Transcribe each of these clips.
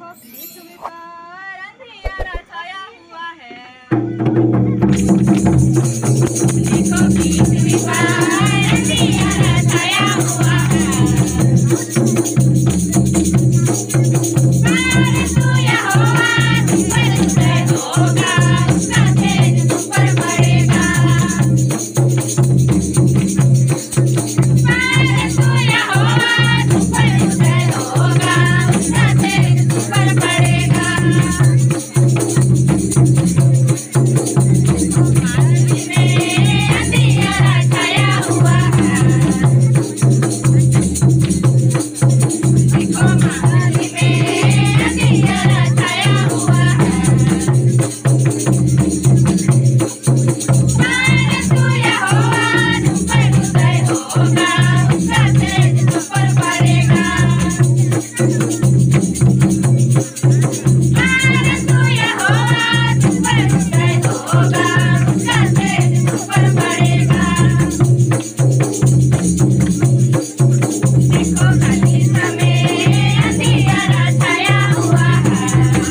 पृथ्वी पर अंधियारा छाया हुआ है। देखो पृथ्वी पर अंधियारा छाया हुआ है। परंतु यहोवा तुम पर उदय होगा, उसका तेज तुम पर पड़ेगा। परंतु यहोवा तुम पर उदय होगा, उसका तेज तुम पर पड़ेगा। मार्ग में अंधियारा छाया हुआ है। देखो मार्ग में अंधियारा छाया हुआ है। परंतु यहोवा तुम पर उदय होगा, उसका तेज तुम पर पड़ेगा। परंतु यहोवा तुम पर उदय होगा, उसका तेज तुम पर पड़ेगा। देखो कलीसिया में अंधियारा छाया हुआ है।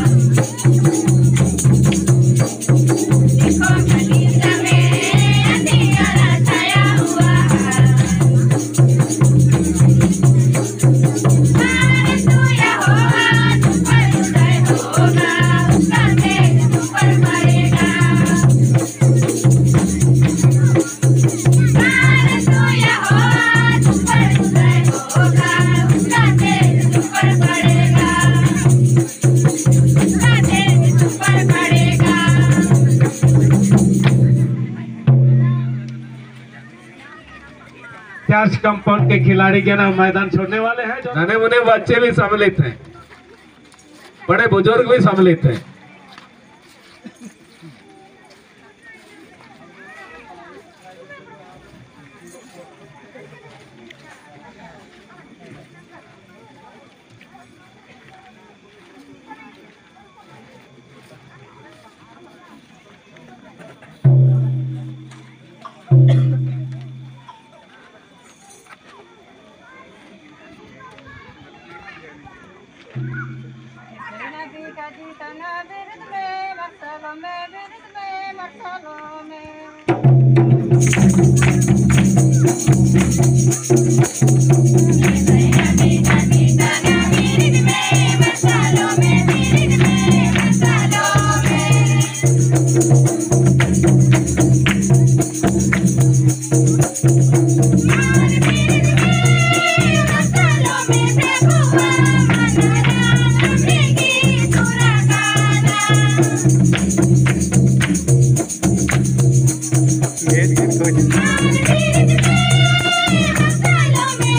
देखो कलीसिया में अंधियारा छाया हुआ है। परंतु यहोवा तुम पर उदय होगा, उसका तेज तुम पर पड़ेगा। परंतु यहोवा तुम पर उदय होगा, उसका तेज तुम पर पड़ेगा। उसका तेज तुम पर पड़ेगा। चर्च कंपाउंड के खिलाड़ी क्या नाम मैदान छोड़ने वाले हैं। जो नन्हे मुन्ने बच्चे भी सम्मिलित हैं, बड़े बुजुर्ग भी सम्मिलित हैं। नदी का जीतन बिरद में मरसलों में, बिरद में मरसलों में। नदी का जीतन बिरद में मरसलों में, बिरद में मरसलों में। और बिरद में मरसलों में प्रभु आमना की सुरगाना। और बिरद में मरसलों में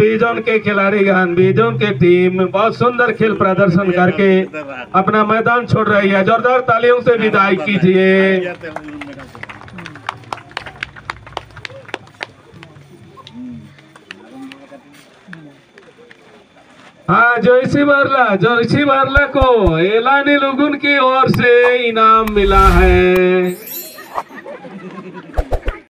बीजोन के खिलाड़ीगण, बीजोन के टीम बहुत सुंदर खेल प्रदर्शन करके अपना मैदान छोड़ रही है। जोरदार तालियों से विदाई कीजिए। हाँ, जोशी बारला को एलानी लुगुन की ओर से इनाम मिला है।